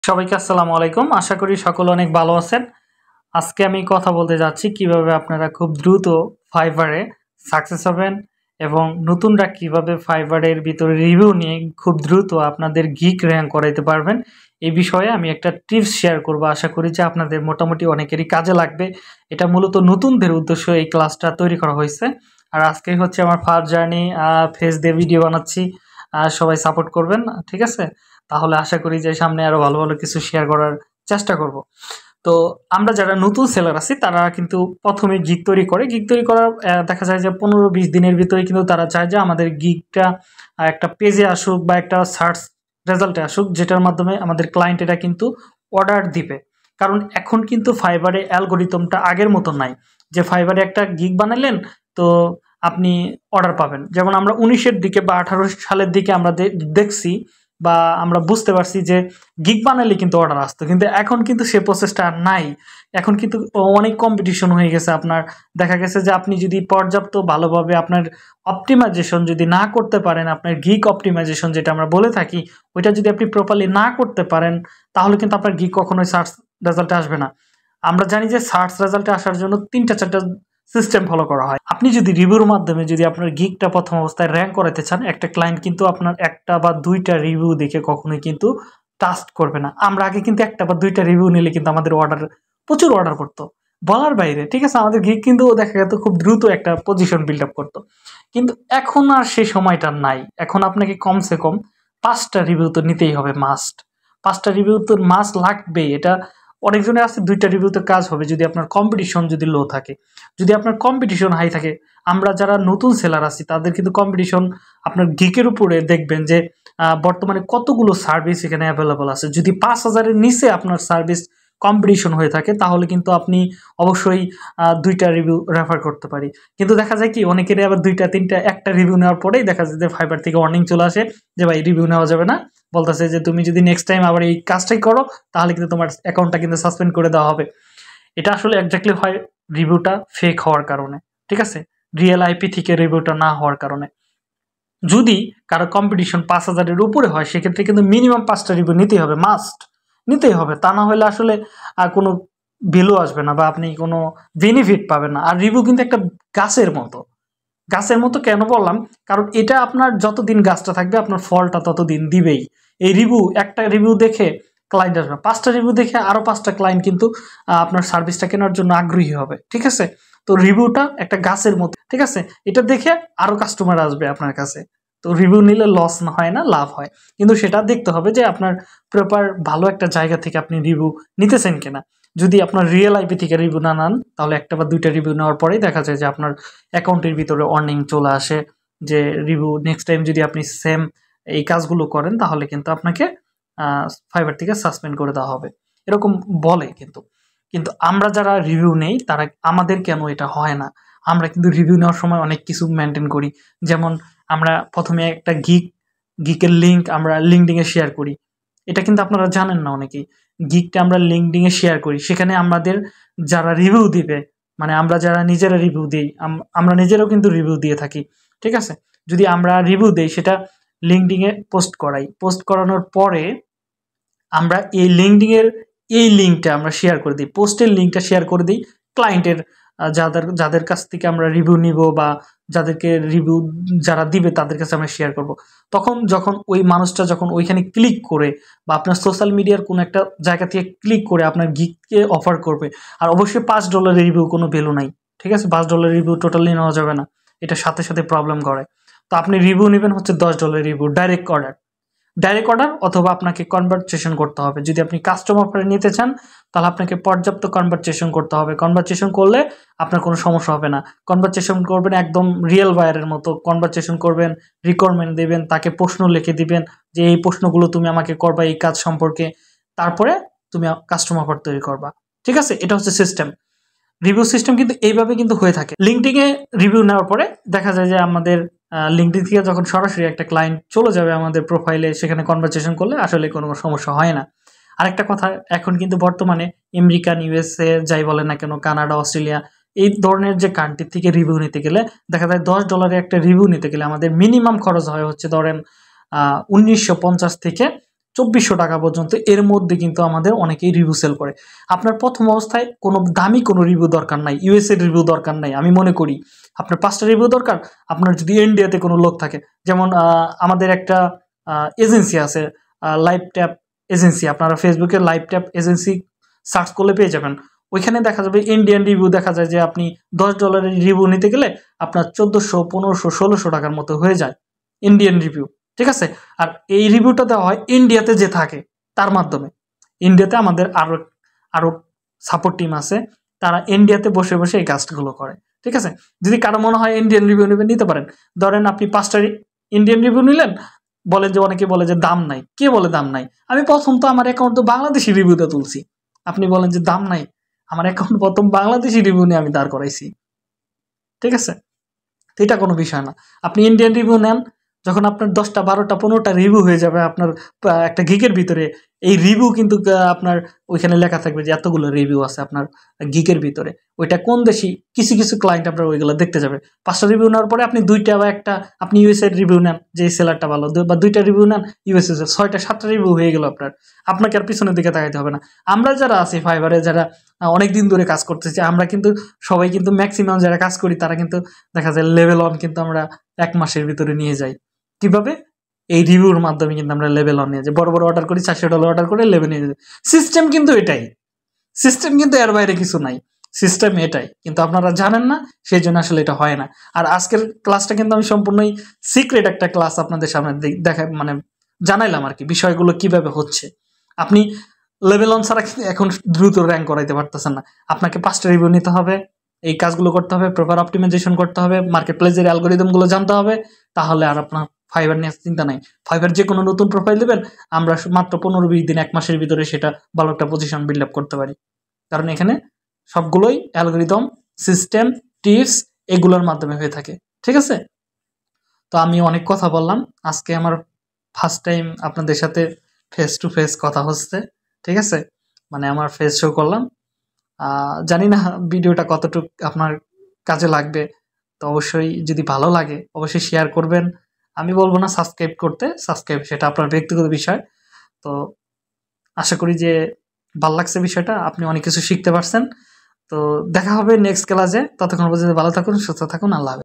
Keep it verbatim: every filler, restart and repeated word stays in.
সবাইকে আসসালামু আলাইকুম। আশা করি সকলে অনেক ভালো আছেন। আজকে আমি কথা বলতে যাচ্ছি কিভাবে আপনারা খুব দ্রুত ফাইবারে সাকসেস হবেন এবং নতুনরা কিভাবে ফাইবারের ভিতরে রিভিউ নিয়ে খুব দ্রুত আপনাদের গিগ র‍্যাঙ্ক করাইতে পারবেন। এই বিষয়ে আমি একটা টিপস শেয়ার করব। আশা করি যে আপনাদের মোটামুটি অনেকেরই কাজে লাগবে। এটা মূলত নতুনদের উদ্দেশ্যে এই ক্লাসটা তৈরি করা হয়েছে। আর আজকে হচ্ছে আমার ফার্স্ট জার্নি, ফেস দিয়ে ভিডিও বানাচ্ছি। সবাই সাপোর্ট করবেন, ঠিক আছে? তাহলে আশা করি যে সামনে আরো ভালো ভালো কিছু শেয়ার করার চেষ্টা করব। তো আমরা যারা নতুন সেলার আছি তারা কিন্তু প্রথমে গিগ তৈরি করে। গিগ তৈরি করার দেখা যায় যে পনেরো বিশ দিনের ভিতরে কিন্তু তারা চায় যে আমাদের গিগটা একটা পেজে আসুক বা একটা সার্চ রেজাল্টে আসুক, যেটার মাধ্যমে আমাদের ক্লায়েন্টেরা কিন্তু অর্ডার দিবে। কারণ এখন কিন্তু ফাইবারে অ্যালগোরিদমটা আগের মতো নাই যে ফাইবারে একটা গিগ বানালেন তো আপনি অর্ডার পাবেন। যেমন আমরা উনিশের দিকে বা আঠারো সালের দিকে আমরা দেখছি বা আমরা বুঝতে পারছি যে গিগ বানালে কিন্তু অর্ডার আসতো, কিন্তু এখন কিন্তু সে প্রসেসটা আর নাই। এখন কিন্তু অনেক কম্পিটিশন হয়ে গেছে। আপনার দেখা গেছে যে আপনি যদি পর্যাপ্ত ভালোভাবে আপনার অপটিমাইজেশন যদি না করতে পারেন, আপনার গিগ অপটিমাইজেশন যেটা আমরা বলে থাকি, ওইটা যদি আপনি প্রপারলি না করতে পারেন তাহলে কিন্তু আপনার গিগ কখনোই সার্চ রেজাল্টে আসবে না। আমরা জানি যে সার্চ রেজাল্টে আসার জন্য তিনটা চারটা সিস্টেম ফলো করা হয়। আপনি যদি রিভিউর মাধ্যমে যদি আপনার গিগটা প্রথম অবস্থায় র্যাঙ্ক করাতে চান, একটা ক্লায়েন্ট কিন্তু আপনার একটা বা দুইটা রিভিউ দেখে কখনোই কিন্তু ট্রাস্ট করবে না। আমরা আগে কিন্তু একটা বা দুইটা রিভিউ নিলে কিন্তু আমাদের অর্ডার প্রচুর অর্ডার করতো, বলার বাইরে, ঠিক আছে? আমাদের গিগ কিন্তু দেখা যেত খুব দ্রুত একটা পজিশন বিল্ড আপ করতো। কিন্তু এখন আর সেই সময়টা নাই। এখন আপনাকে কমসে কম পাঁচটা রিভিউ তো নিতেই হবে, মাস্ট। পাঁচটা রিভিউ তো মাস্ট লাগবেই। এটা অনেকজনের আছে দুইটা রিভিউতে কাজ হবে যদি আপনার কম্পিটিশন যদি লো থাকে। যদি আপনার কম্পিটিশন হাই থাকে, আমরা যারা নতুন সেলার আছি তাদের কিন্তু কম্পিটিশন আপনার গিগের উপরে দেখবেন যে বর্তমানে কতগুলো সার্ভিস এখানে অ্যাভেলেবল আছে। যদি পাঁচ হাজারের নিচে আপনার সার্ভিস কম্পিটিশন হয়ে থাকে তাহলে কিন্তু আপনি অবশ্যই দুইটা রিভিউ রেফার করতে পারি। কিন্তু দেখা যায় কি অনেকেরই আবার দুইটা তিনটা একটা রিভিউ নেওয়ার পরেই দেখা যায় যে ফাইবার থেকে ওয়ার্নিং চলে আসে যে ভাই রিভিউ নেওয়া যাবে না, বলতেছে যে তুমি যদি নেক্সট টাইম আবার এই কাজটাই করো তাহলে কিন্তু তোমার অ্যাকাউন্টটা কিন্তু সাসপেন্ড করে দেওয়া হবে। এটা আসলে এক্স্যাক্টলি হয় রিভিউটা ফেক হওয়ার কারণে, ঠিক আছে? রিয়েল আইপি থেকে রিভিউটা না হওয়ার কারণে। যদি কারো কম্পিটিশন পাঁচ হাজারের উপরে হয় সেক্ষেত্রে কিন্তু মিনিমাম পাঁচটা রিভিউ নিতেই হবে, মাস্ট নিতেই হবে। তা না হলে আসলে কোনো ভ্যালু আসবে না বা আপনি কোনো বেনিফিট পাবেন না। আর রিভিউ কিন্তু একটা গাছের মতো। গাছের মতো কেন বললাম? কারণ এটা আপনার যতদিন গাছটা থাকবে আপনার ফলটা ততদিন দিবেই। এই রিভিউ, একটা রিভিউ দেখে ক্লায়েন্ট আসবে, পাঁচটা রিভিউ দেখে আরো পাঁচটা ক্লায়েন্ট কিন্তু আপনার সার্ভিসটা কেনার জন্য আগ্রহী হবে, ঠিক আছে? তো রিভিউটা একটা গাছের মতো, ঠিক আছে? এটা দেখে আরো কাস্টমার আসবে আপনার কাছে। তো রিভিউ নিলে লস না হয় না, লাভ হয়। কিন্তু সেটা দেখতে হবে যে আপনার প্রপার ভালো একটা জায়গা থেকে আপনি রিভিউ নিতেছেন কিনা। যদি আপনার রিয়েল আইপি থেকে রিভিউ না নেন তাহলে একটা বা দুইটা রিভিউ নেওয়ার পরেই দেখা যায় যে আপনার অ্যাকাউন্টের ভিতরে ওয়ার্নিং চলে আসে যে রিভিউ নেক্সট টাইম যদি আপনি সেম এই কাজগুলো করেন তাহলে কিন্তু আপনাকে ফাইবার থেকে সাসপেন্ড করে দেওয়া হবে, এরকম বলে। কিন্তু কিন্তু আমরা যারা রিভিউ নেই তারা, আমাদের কেন এটা হয় না? আমরা কিন্তু রিভিউ নেওয়ার সময় অনেক কিছু মেনটেন করি। যেমন আমরা প্রথমে একটা গিগ গিগের লিঙ্ক আমরা লিঙ্কডিনে শেয়ার করি। এটা কিন্তু আপনারা জানেন না অনেকেই। গিগটা আমরা লিঙ্কডিনে শেয়ার করি, সেখানে আমাদের যারা রিভিউ দিবে, মানে আমরা যারা নিজেরা রিভিউ দিই, আমরা নিজেরাও কিন্তু রিভিউ দিয়ে থাকি, ঠিক আছে? যদি আমরা রিভিউ দেই সেটা লিঙ্কডিনে পোস্ট করাই, পোস্ট করানোর পরে আমরা এই লিঙ্কডিনের এই লিঙ্কটা আমরা শেয়ার করে দিই, পোস্টের লিঙ্কটা শেয়ার করে দিই ক্লায়েন্টের, যাদের যাদের কাছ থেকে আমরা রিভিউ নিব বা যাদেরকে রিভিউ যারা দিবে তাদের কাছে আমরা শেয়ার করব। তখন যখন ওই মানুষটা যখন ওইখানে ক্লিক করে বা আপনার সোশ্যাল মিডিয়ার কোনো একটা জায়গা থেকে ক্লিক করে আপনার গিগকে অফার করবে। আর অবশ্যই পাঁচ ডলারের রিভিউ কোনো ভ্যালু নাই, ঠিক আছে? পাঁচ ডলারের রিভিউ টোটালি নেওয়া যাবে না, এটা সাথে সাথে প্রবলেম করে। তো আপনি রিভিউ নেবেন হচ্ছে দশ ডলারের review, direct order direct order অথবা আপনাকে কনভারসেশন করতে হবে। যদি আপনি কাস্টম অফারে নিতে চান তাহলে আপনাকে পর্যাপ্ত কনভারসেশন করতে হবে। কনভারসেশন করলে আপনার কোনো সমস্যা হবে না। কনভারসেশন করবেন একদম রিয়েল বায়ারের মতো কনভারসেশন করবেন, রিকোয়ারমেন্ট দেবেন, তাকে প্রশ্ন লিখে দিবেন যে এই প্রশ্নগুলো তুমি আমাকে করবা এই কাজ সম্পর্কে, তারপরে তুমি কাস্টম অফার তৈরি করবা, ঠিক আছে? এটা হচ্ছে সিস্টেম। রিভিউ সিস্টেম কিন্তু এইভাবে কিন্তু হয়ে থাকে। লিঙ্কডিনে রিভিউ নেওয়ার পরে দেখা যায় যে আমাদের লিঙ্কডিন থেকে যখন সরাসরি একটা ক্লায়েন্ট চলে যাবে আমাদের প্রোফাইলে, সেখানে কনভারসেশন করলে আসলে কোনো সমস্যা হয় না। আরেকটা কথা, এখন কিন্তু বর্তমানে আমেরিকান, ইউএসএ যাই বলে না কেন, কানাডা, অস্ট্রেলিয়া, এই ধরনের যে কান্ট্রি থেকে রিভিউ নিতে গেলে দেখা যায় দশ ডলারের একটা রিভিউ নিতে গেলে আমাদের মিনিমাম খরচ হয় হচ্ছে ধরেন আহ উনিশশো পঞ্চাশ থেকে চব্বিশশো টাকা পর্যন্ত এর মধ্যে কিন্তু আমাদের অনেকেই রিভিউ সেল করে। আপনার প্রথম অবস্থায় কোনো দামি কোনো রিভিউ দরকার নাই, ইউএসএ রিভিউ দরকার নাই। আমি মনে করি আপনার পাঁচটা রিভিউ দরকার। আপনার যদি ইন্ডিয়াতে কোনো লোক থাকে, যেমন আমাদের একটা এজেন্সি আছে লাইভ ট্যাপ এজেন্সি, আপনারা ফেসবুকে লাইভ ট্যাপ এজেন্সি সার্চ করলে পেয়ে যাবেন। ওইখানে দেখা যাবে ইন্ডিয়ান রিভিউ দেখা যায় যে আপনি দশ ডলারের রিভিউ নিতে গেলে আপনার চোদ্দোশো পনেরোশো ষোলোশো টাকার মতো হয়ে যায় ইন্ডিয়ান রিভিউ, ঠিক আছে। আর এই রিভিউটা দেওয়া হয় ইন্ডিয়াতে যে থাকে তার মাধ্যমে। ইন্ডিয়াতে আমাদের আরো আরো সাপোর্ট টিম আছে, তারা ইন্ডিয়াতে বসে বসে এই কাজগুলো করে, ঠিক আছে। যদি কারো মনে হয় ইন্ডিয়ান রিভিউ নেবেন নিতে পারেন। ধরেন আপনি পাঁচটা ইন্ডিয়ান রিভিউ নিলেন, বলেন যে অনেকে বলে যে দাম নাই, কে বলে দাম নাই? আমি প্রথম তো আমার অ্যাকাউন্ট তো বাংলাদেশি রিভিউটা তুলছি, আপনি বলেন যে দাম নাই? আমার অ্যাকাউন্ট প্রথম বাংলাদেশি রিভিউ নিয়ে আমি দাঁড় করাইছি, ঠিক আছে। তো এটা কোনো বিষয় না। আপনি ইন্ডিয়ান রিভিউ নেন, যখন আপনার দশটা বারোটা পনেরোটা রিভিউ হয়ে যাবে আপনার একটা গিকের ভিতরে, এই রিভিউ কিন্তু আপনার ওইখানে লেখা থাকবে যে এতগুলো রিভিউ আছে আপনার গিকের ভিতরে। ওইটা কোন দেশি কিছু কিছু ক্লায়েন্ট আপনার ওইগুলো দেখতে যাবে। পাঁচটা রিভিউ নেওয়ার পরে আপনি দুইটা বা একটা আপনি ইউএসএ রিভিউ নেন যে এই সেলারটা ভালো, বা দুইটা রিভিউ নেন ইউএসএ, ছয়টা সাতটা রিভিউ হয়ে গেল আপনার। আপনাকে আর পিছনের দিকে তাকাইতে হবে না। আমরা যারা আছি ফাইবারে, যারা অনেক দিন ধরে কাজ করতেছি, আমরা কিন্তু সবাই কিন্তু ম্যাক্সিমাম যারা কাজ করি তারা কিন্তু দেখা যায় লেভেল ওয়ান কিন্তু আমরা এক মাসের ভিতরে নিয়ে যাই। কিভাবে? এই রিভিউর মাধ্যমে কিন্তু আমরা লেভেল ওয়ান নিয়ে যাই। বড় বড় অর্ডার করি, চারশো ডলার অর্ডার করে লেভেল নিয়ে যাই। সিস্টেম কিন্তু এটাই, সিস্টেম কিন্তু এর বাইরে কিছু নাই, সিস্টেম এটাই, কিন্তু আপনারা জানেন না, সেই জন্য আসলে এটা হয় না। আর আজকের ক্লাসটা কিন্তু আমি সম্পূর্ণই সিক্রেট একটা ক্লাস আপনাদের সামনে দেখা মানে জানাইলাম আর কি, বিষয়গুলো কিভাবে হচ্ছে। আপনি লেভেল ওয়ান ছাড়া এখন দ্রুত র্যাঙ্ক করাইতে পারতেছেন না। আপনাকে পাঁচটা রিভিউ নিতে হবে, এই কাজগুলো করতে হবে, প্রপার অপটিমাইজেশন করতে হবে, মার্কেট প্লেসের অ্যালগোরিদমগুলো জানতে হবে, তাহলে আর আপনার ফাইবার নিয়ে চিন্তা নাই। ফাইবার যে কোনো নতুন প্রোফাইল দেবেন, আমরা মাত্র পনেরো বিশ দিন এক মাসের ভিতরে সেটা ভালো একটা পজিশন বিল্ড আপ করতে পারি, কারণ এখানে সবগুলোই অ্যালগোরিদম, সিস্টেম, টিপস এগুলোর মাধ্যমে হয়ে থাকে, ঠিক আছে। তো আমি অনেক কথা বললাম, আজকে আমার ফার্স্ট টাইম আপনাদের সাথে ফেস টু ফেস কথা হচ্ছে, ঠিক আছে, মানে আমার ফেস শো করলাম। জানি না ভিডিওটা কতটুকু আপনার কাজে লাগবে, তো অবশ্যই যদি ভালো লাগে অবশ্যই শেয়ার করবেন। আমি বলবো না সাবস্ক্রাইব করতে, সাবস্ক্রাইব সেটা আপনার ব্যক্তিগত বিষয়। তো আশা করি যে ভালো লাগছে বিষয়টা, আপনি অনেক কিছু শিখতে পারছেন। তো দেখা হবে নেক্সট ক্লাসে, ততক্ষণ পর্যন্ত ভালো থাকুন, সুস্থ থাকুন, আল্লাহ হাফেজ।